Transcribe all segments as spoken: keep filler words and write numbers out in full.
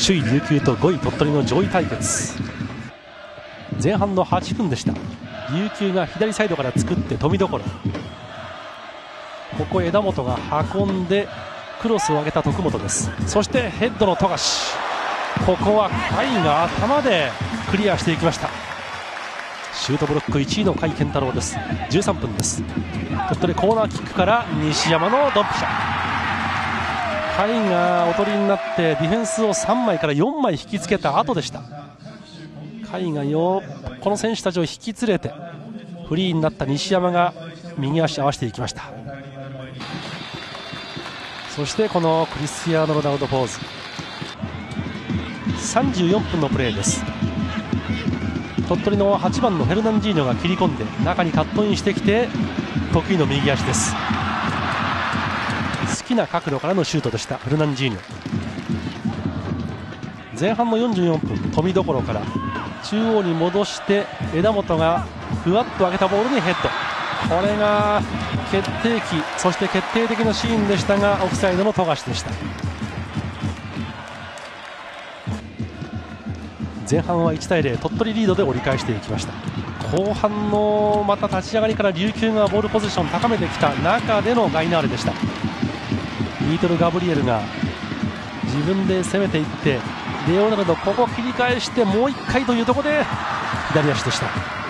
首位琉球とごい鳥取の上位対決。前半のはちふんでした。琉球が左サイドから作って富所、ここ枝本が運んでクロスを上げた徳本です。そしてヘッドの富樫、ここは甲斐が頭でクリアしていきました。シュートブロックいちいの甲斐健太郎です。じゅうさんぷんです。鳥取コーナーキックから西山のドンピシャ、甲斐がおとりになってディフェンスをさんまいからよんまい引きつけた後でした。甲斐がよこの選手たちを引き連れてフリーになった西山が右足合わせていきました。そしてこのクリスティアーノ・ロナウドポーズ。さんじゅうよんぷんのプレーです。鳥取のはちばんのフェルナンジーニョが切り込んで中にカットインしてきて得意の右足です。好きな角度からのシュートでした。フェルナンジーニョ、前半のよんじゅうよんぷん、富所から中央に戻して枝本がふわっと上げたボールにヘッド、これが決定機、そして決定的なシーンでしたがオフサイドの富樫でした。前半はいちたいゼロ、鳥取リードで折り返していきました。後半のまた立ち上がりから琉球がボールポジション高めてきた中でのガイナーレでした。リートル・ガブリエルが自分で攻めていってレオナルド、ここ切り返してもういっかいというところで左足でした。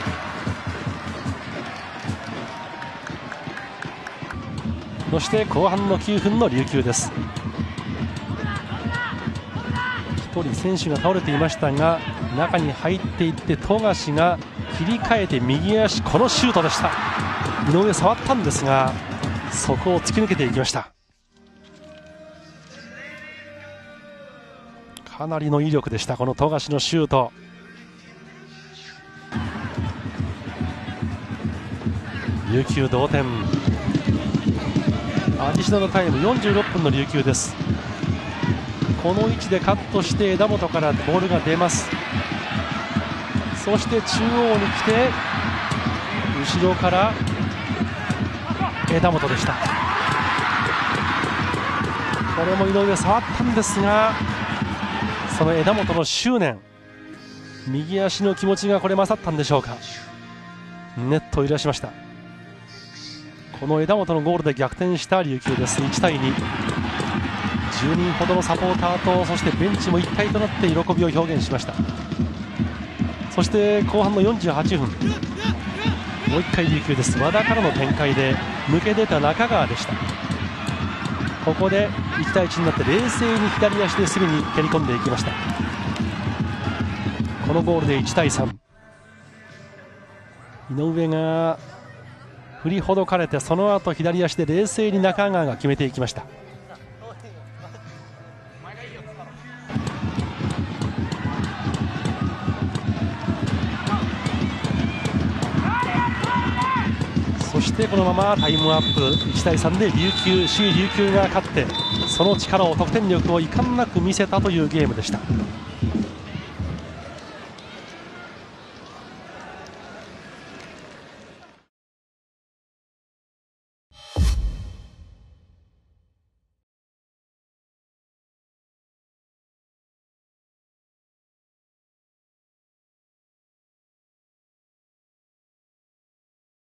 そして後半のきゅうふんの琉球です。ひとり選手が倒れていましたが中に入っていって富樫が切り替えて右足、このシュートでした。井上触ったんですがそこを突き抜けていきました。かなりの威力でした、この富樫のシュート。琉球同点、アディショナルタイムよんじゅうろっぷんの琉球です。この位置でカットして枝本からボールが出ます。そして中央に来て後ろから枝本でした。これも井上触ったんですがその枝本の執念、右足の気持ちがこれ勝ったんでしょうか。ネットを揺らしました。この枝本のゴールで逆転した琉球です。いちたいに、じゅうにんほどのサポーターとそしてベンチも一体となって喜びを表現しました。そして後半のよんじゅうはちふん、もういっかい琉球です。和田からの展開で抜け出た中川でした。ここでいちたいいちになって冷静に左足で隅に蹴り込んでいきました。このゴールでいちたいさん、井上が振りほどかれてその後左足で冷静に中川が決めていきました。そしてこのままタイムアップいちたいさんで琉球、首位琉球が勝ってその力を得点力を遺憾なく見せたというゲームでした。